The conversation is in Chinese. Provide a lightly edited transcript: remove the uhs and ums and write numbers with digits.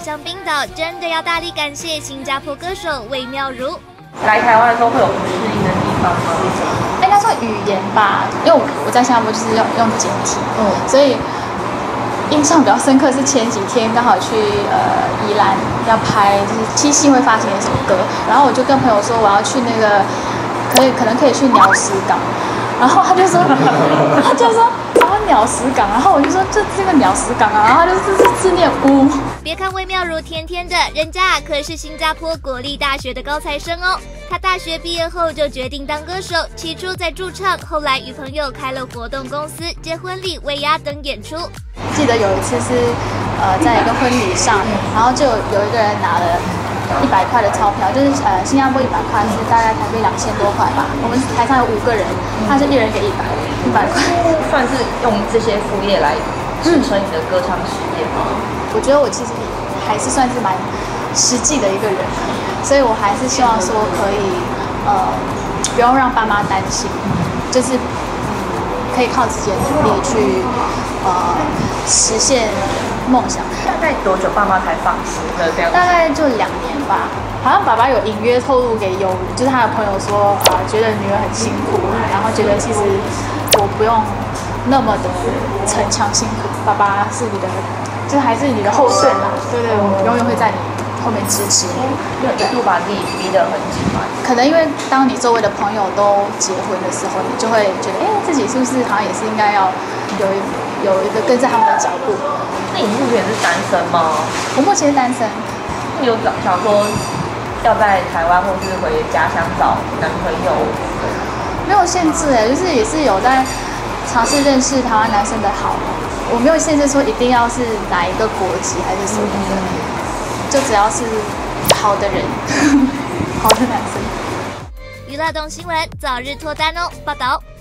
上冰岛，真的要大力感谢新加坡歌手魏妙如。 来台湾的时候会有不适应的地方吗？为什么？ 应该说语言吧，因为我在新加坡就是用简体，所以印象比较深刻是前几天刚好去宜兰要拍就是七夕会发行的一首歌，然后我就跟朋友说我要去那个可能可以去鸟石港，然后他就说鸟石港，然后我就说这个鸟石港啊，然后他就是字念乌。 别看魏妙如甜甜的，人家可是新加坡国立大学的高材生哦。她大学毕业后就决定当歌手，起初在驻唱，后来与朋友开了活动公司，接婚礼、尾牙等演出。 记得有一次是在一个婚礼上，然后就有一个人拿了100块的钞票，就是新加坡100块是大概台币2000多块吧。我们台上有5个人，他是一人给100块， 算是用这些副业来支撑你的歌唱事业吗？ 我觉得我其实还是算是蛮实际的一个人，所以我还是希望说可以不用让爸妈担心，就是可以靠自己的能力去实现梦想。 大概多久爸妈才放心的这样？ 大概就2年吧。好像爸爸有隐约透露给有，就是他的朋友说觉得女儿很辛苦，然后觉得其实我不用那么的逞强辛苦，爸爸是你的，就是还是你的后盾啦。对，我永远会在你后面支持你。 有一度把自己逼得很紧吗？ 可能因为当你周围的朋友都结婚的时候，你就会觉得，自己是不是好像也是应该要有一个跟在他们的脚步。 那你目前是单身吗？ 我目前是单身。 有想说要在台湾或是回家乡找男朋友？ 没有限制就是也是有在尝试认识台湾男生的好。我没有限制说一定要是哪一个国籍还是什么的，就只要是好的人，好的男生。 娱乐动新闻早日脱单哦！报道。